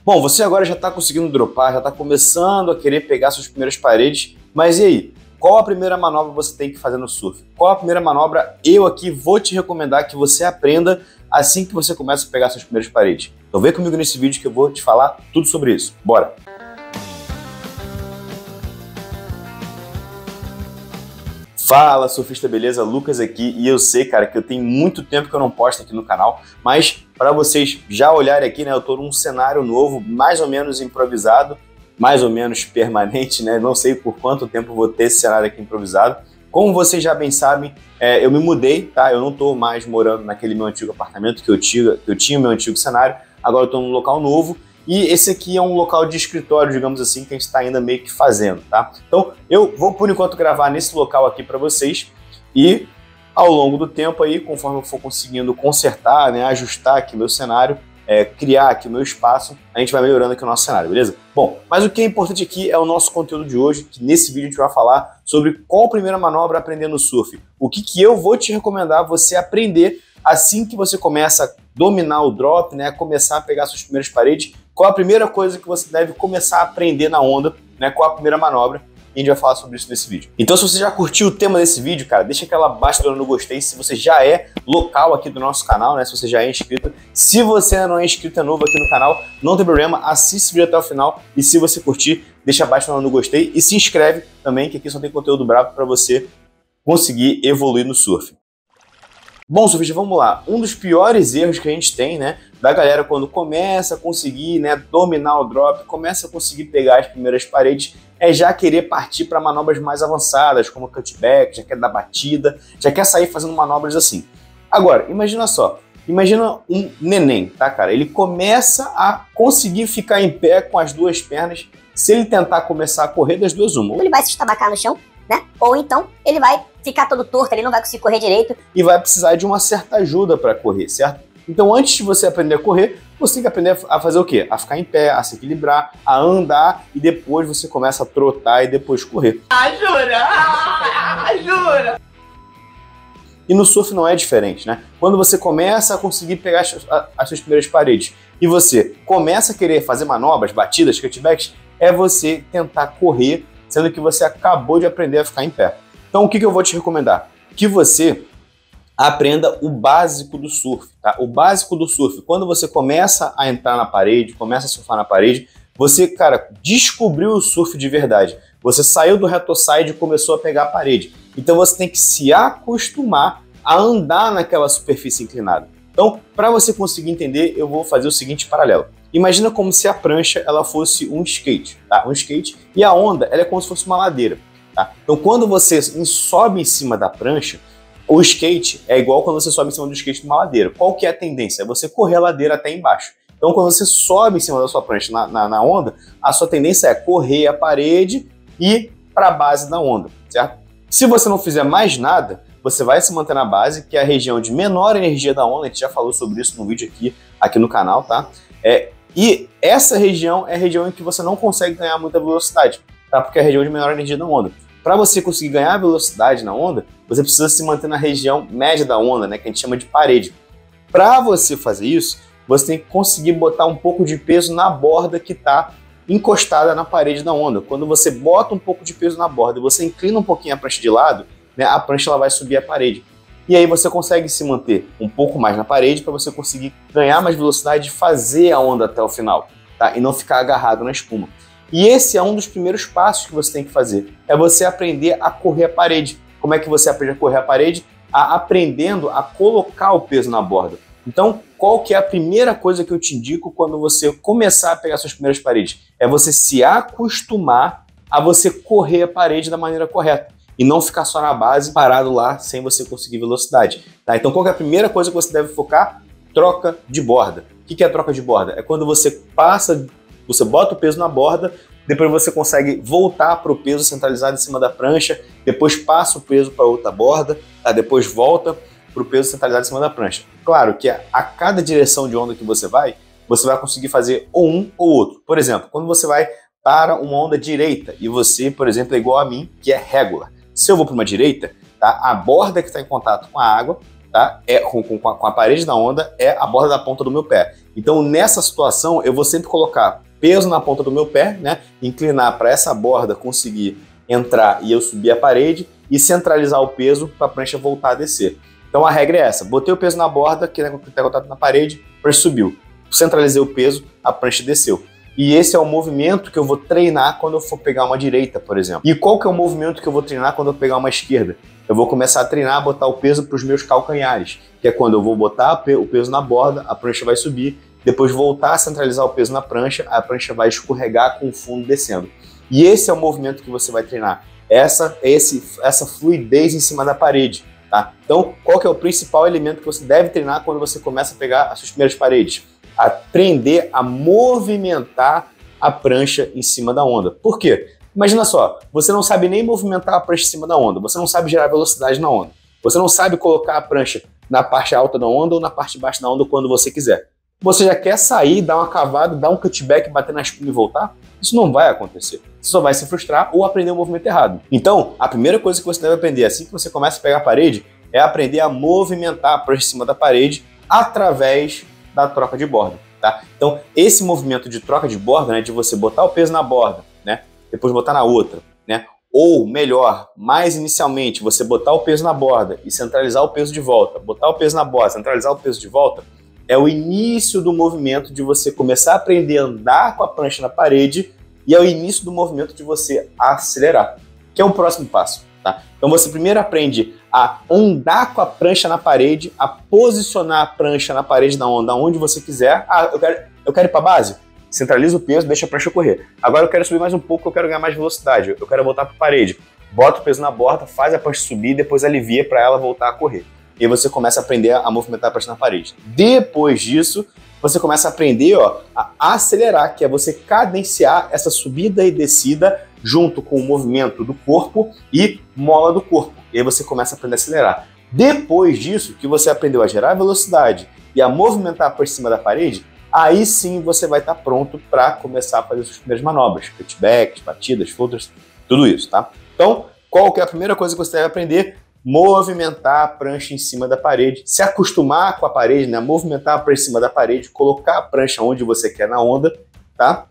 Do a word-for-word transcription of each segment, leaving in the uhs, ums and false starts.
Bom, você agora já está conseguindo dropar, já está começando a querer pegar suas primeiras paredes, mas e aí? Qual a primeira manobra você tem que fazer no surf? Qual a primeira manobra eu aqui vou te recomendar que você aprenda assim que você começa a pegar suas primeiras paredes? Então vem comigo nesse vídeo que eu vou te falar tudo sobre isso. Bora! Fala, surfista, beleza? Lucas aqui, e eu sei, cara, que eu tenho muito tempo que eu não posto aqui no canal, mas para vocês já olharem aqui, né, eu tô num cenário novo, mais ou menos improvisado, mais ou menos permanente, né? Não sei por quanto tempo vou ter esse cenário aqui improvisado. Como vocês já bem sabem, é, eu me mudei, tá? Eu não tô mais morando naquele meu antigo apartamento que eu tinha, que eu tinha meu antigo cenário, agora eu tô num local novo. E esse aqui é um local de escritório, digamos assim, que a gente está ainda meio que fazendo, tá? Então, eu vou, por enquanto, gravar nesse local aqui para vocês e, ao longo do tempo aí, conforme eu for conseguindo consertar, né, ajustar aqui meu cenário, é, criar aqui meu espaço, a gente vai melhorando aqui o nosso cenário, beleza? Bom, mas o que é importante aqui é o nosso conteúdo de hoje, que nesse vídeo a gente vai falar sobre qual a primeira manobra aprender no surf. O que que eu vou te recomendar você aprender assim que você começa a dominar o drop, né, começar a pegar suas primeiras paredes. Qual a primeira coisa que você deve começar a aprender na onda, né? Qual a primeira manobra? E a gente vai falar sobre isso nesse vídeo. Então, se você já curtiu o tema desse vídeo, cara, deixa aquela baixa no gostei. Se você já é local aqui do nosso canal, né? Se você já é inscrito. Se você ainda não é inscrito, é novo aqui no canal, não tem problema, assiste o vídeo até o final. E se você curtir, deixa abaixo no gostei e se inscreve também, que aqui só tem conteúdo brabo para você conseguir evoluir no surf. Bom, surfista, vamos lá. Um dos piores erros que a gente tem, né, da galera quando começa a conseguir, né, dominar o drop, começa a conseguir pegar as primeiras paredes, é já querer partir para manobras mais avançadas, como cutback, já quer dar batida, já quer sair fazendo manobras assim. Agora, imagina só, imagina um neném, tá, cara? Ele começa a conseguir ficar em pé com as duas pernas, se ele tentar começar a correr das duas uma. Ele vai se estabacar no chão, né? Ou então ele vai ficar todo torto, ele não vai conseguir correr direito. E vai precisar de uma certa ajuda para correr, certo? Então, antes de você aprender a correr, você tem que aprender a fazer o quê? A ficar em pé, a se equilibrar, a andar, e depois você começa a trotar e depois correr. Ah, jura? Ah, jura? E no surf não é diferente, né? Quando você começa a conseguir pegar as, as suas primeiras paredes e você começa a querer fazer manobras, batidas, cutbacks, é você tentar correr, sendo que você acabou de aprender a ficar em pé. Então, o que, que eu vou te recomendar? Que você aprenda o básico do surf, tá? O básico do surf. Quando você começa a entrar na parede, começa a surfar na parede, você, cara, descobriu o surf de verdade. Você saiu do retoside e começou a pegar a parede. Então, você tem que se acostumar a andar naquela superfície inclinada. Então, para você conseguir entender, eu vou fazer o seguinte paralelo. Imagina como se a prancha ela fosse um skate, tá? Um skate, e a onda ela é como se fosse uma ladeira. Tá? Então, quando você sobe em cima da prancha, o skate é igual quando você sobe em cima do skate numa ladeira. Qual que é a tendência? É você correr a ladeira até embaixo. Então, quando você sobe em cima da sua prancha na, na, na onda, a sua tendência é correr a parede e para a base da onda, certo? Se você não fizer mais nada, você vai se manter na base, que é a região de menor energia da onda. A gente já falou sobre isso no vídeo aqui, aqui no canal, tá? É, e essa região é a região em que você não consegue ganhar muita velocidade, tá? Porque é a região de menor energia da onda. Para você conseguir ganhar velocidade na onda, você precisa se manter na região média da onda, né, que a gente chama de parede. Para você fazer isso, você tem que conseguir botar um pouco de peso na borda que está encostada na parede da onda. Quando você bota um pouco de peso na borda e você inclina um pouquinho a prancha de lado, né, a prancha ela vai subir a parede. E aí você consegue se manter um pouco mais na parede para você conseguir ganhar mais velocidade e fazer a onda até o final, tá? E não ficar agarrado na espuma. E esse é um dos primeiros passos que você tem que fazer, é você aprender a correr a parede. Como é que você aprende a correr a parede? A, aprendendo a colocar o peso na borda. Então, qual que é a primeira coisa que eu te indico quando você começar a pegar suas primeiras paredes? É você se acostumar a você correr a parede da maneira correta e não ficar só na base, parado lá, sem você conseguir velocidade. Tá? Então, qual que é a primeira coisa que você deve focar? Troca de borda. O que é troca de borda? É quando você passa... Você bota o peso na borda, depois você consegue voltar para o peso centralizado em cima da prancha, depois passa o peso para outra borda, tá? Depois volta para o peso centralizado em cima da prancha. Claro que a, a cada direção de onda que você vai, você vai conseguir fazer ou um ou outro. Por exemplo, quando você vai para uma onda direita e você, por exemplo, é igual a mim, que é regular. Se eu vou para uma direita, tá? A borda que está em contato com a água, tá? É, com, com, com a parede da onda é a borda da ponta do meu pé. Então, nessa situação, eu vou sempre colocar peso na ponta do meu pé, né? Inclinar para essa borda conseguir entrar e eu subir a parede e centralizar o peso para a prancha voltar a descer. Então, a regra é essa. Botei o peso na borda, que está contato na parede, a prancha subiu. Centralizei o peso, a prancha desceu. E esse é o movimento que eu vou treinar quando eu for pegar uma direita, por exemplo. E qual que é o movimento que eu vou treinar quando eu pegar uma esquerda? Eu vou começar a treinar a botar o peso para os meus calcanhares, que é quando eu vou botar o peso na borda, a prancha vai subir, depois voltar a centralizar o peso na prancha, a prancha vai escorregar com o fundo descendo. E esse é o movimento que você vai treinar, essa, esse, essa fluidez em cima da parede. Tá? Então, qual que é o principal elemento que você deve treinar quando você começa a pegar as suas primeiras paredes? Aprender a movimentar a prancha em cima da onda. Por quê? Imagina só, você não sabe nem movimentar a prancha em cima da onda, você não sabe gerar velocidade na onda, você não sabe colocar a prancha na parte alta da onda ou na parte baixa da onda quando você quiser. Você já quer sair, dar uma cavada, dar um cutback, bater na espuma e voltar? Isso não vai acontecer. Você só vai se frustrar ou aprender o movimento errado. Então, a primeira coisa que você deve aprender assim que você começa a pegar a parede é aprender a movimentar a prancha em cima da parede através da troca de borda. Tá? Então, esse movimento de troca de borda, né, de você botar o peso na borda, né, depois botar na outra, né, ou melhor, mais inicialmente, você botar o peso na borda e centralizar o peso de volta, botar o peso na borda, centralizar o peso de volta, é o início do movimento de você começar a aprender a andar com a prancha na parede e é o início do movimento de você acelerar, que é o próximo passo. Tá? Então você primeiro aprende a andar com a prancha na parede, a posicionar a prancha na parede da onda onde você quiser. Ah, eu quero, eu quero ir para a base? Centraliza o peso, deixa a prancha correr. Agora eu quero subir mais um pouco, eu quero ganhar mais velocidade, eu quero voltar para a parede. Bota o peso na borda, faz a prancha subir, depois alivia para ela voltar a correr. E aí você começa a aprender a movimentar a prancha na parede. Depois disso, você começa a aprender ó, a acelerar, que é você cadenciar essa subida e descida junto com o movimento do corpo e mola do corpo. E aí você começa a aprender a acelerar. Depois disso, que você aprendeu a gerar velocidade e a movimentar por cima da parede, aí sim você vai estar pronto para começar a fazer suas primeiras manobras, cutbacks, batidas, floaters, tudo isso, tá? Então, qual que é a primeira coisa que você deve aprender? Movimentar a prancha em cima da parede, se acostumar com a parede, né? Movimentar a prancha em cima da parede, colocar a prancha onde você quer na onda, tá?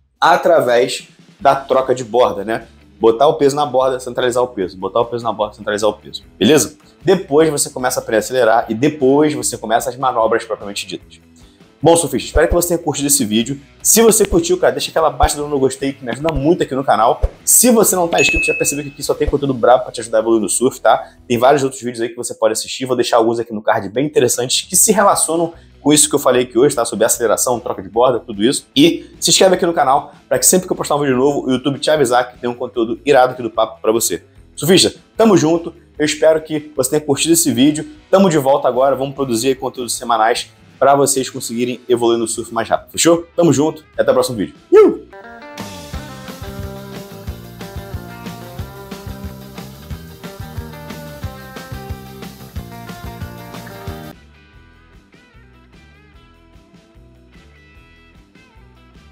Através da troca de borda, né? Botar o peso na borda, centralizar o peso. Botar o peso na borda, centralizar o peso. Beleza? Depois você começa a aprender a acelerar e depois você começa as manobras propriamente ditas. Bom, surfista, espero que você tenha curtido esse vídeo. Se você curtiu, cara, deixa aquela baixa no gostei que me ajuda muito aqui no canal. Se você não tá inscrito, já percebeu que aqui só tem conteúdo brabo pra te ajudar a evoluir no surf, tá? Tem vários outros vídeos aí que você pode assistir. Vou deixar alguns aqui no card bem interessantes que se relacionam com isso que eu falei aqui hoje, tá? Sobre aceleração, troca de borda, tudo isso. E se inscreve aqui no canal para que sempre que eu postar um vídeo novo, o YouTube te avisar que tem um conteúdo irado aqui do papo pra você. Surfista, tamo junto. Eu espero que você tenha curtido esse vídeo. Tamo de volta agora. Vamos produzir aí conteúdos semanais para vocês conseguirem evoluir no surf mais rápido. Fechou? Tamo junto e até o próximo vídeo. Uh!